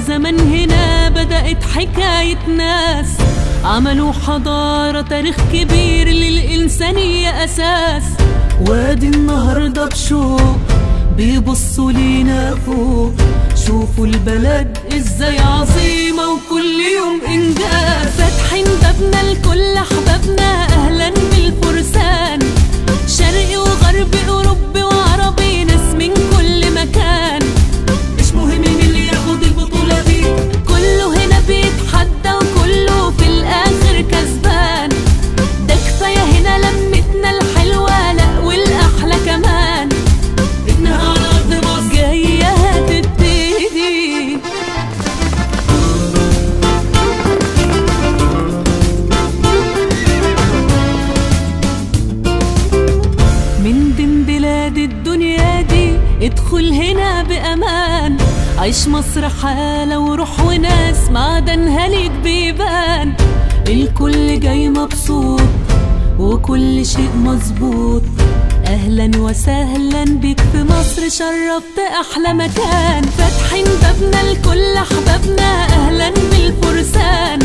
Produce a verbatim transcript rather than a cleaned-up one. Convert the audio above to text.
زمن هنا بدأت حكاية ناس عملوا حضارة، تاريخ كبير للإنسانية أساس. وادي النهاردة بشوق بيبصوا لينا فوق، شوفوا البلد ازاي عظيمة وكل يوم إنجاز. فاتحين بابنا لكل أحبابنا، أهلا بالفرسان، شرقي وغربي أوروبي وعربي، ناس من كل مكان. مش مهم مين اللي ياخد البطولة دي، كله هنا بيتحدى وكله في الآخر كسبان. ده كفاية هنا لمتنا الحلوة، لا والأحلى كمان إنها على أرض مصر جاية هتبتدي. من ضمن بلاد الدنيا دي ادخل هنا بأمان، عيش مصر حالة وروح وناس معدنها ليك بيبان. الكل جاي مبسوط وكل شيء مظبوط، أهلا وسهلا بيك في مصر، شرفت أحلى مكان. فاتحين بابنا لكل أحبابنا، أهلا بالفرسان،